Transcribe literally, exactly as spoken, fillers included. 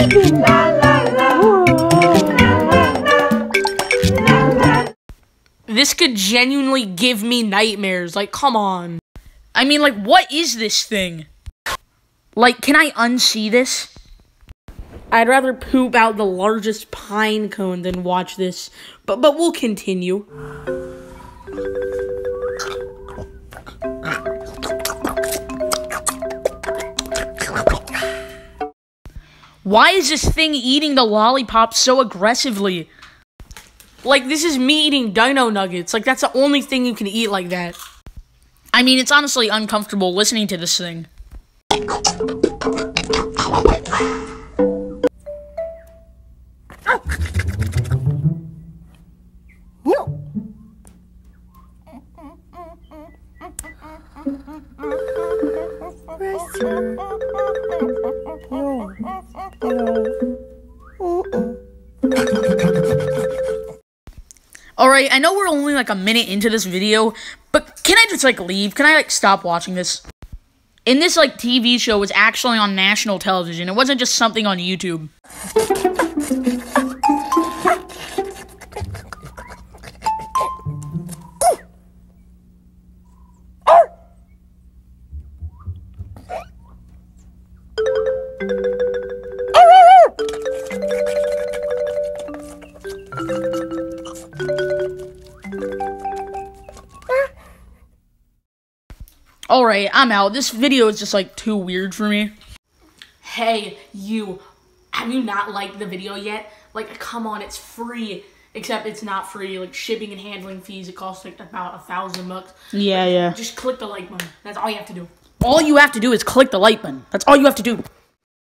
This could genuinely give me nightmares. Like, come on. I mean, like, what is this thing? Like, can I unsee this? I'd rather poop out the largest pine cone than watch this. But, but we'll continue. Why is this thing eating the lollipop so aggressively? Like, this is me eating dino nuggets. Like, that's the only thing you can eat like that. I mean, it's honestly uncomfortable listening to this thing. Alright, I know we're only like a minute into this video, but can I just like leave? Can I like stop watching this? And this like T V show was actually on national television. It wasn't just something on YouTube. Alright, I'm out. This video is just, like, too weird for me. Hey, you. Have you not liked the video yet? Like, come on, it's free. Except it's not free. Like, shipping and handling fees, it costs, like, about a thousand bucks. Yeah, like, yeah. Just click the like button. That's all you have to do. All you have to do is click the like button. That's all you have to do.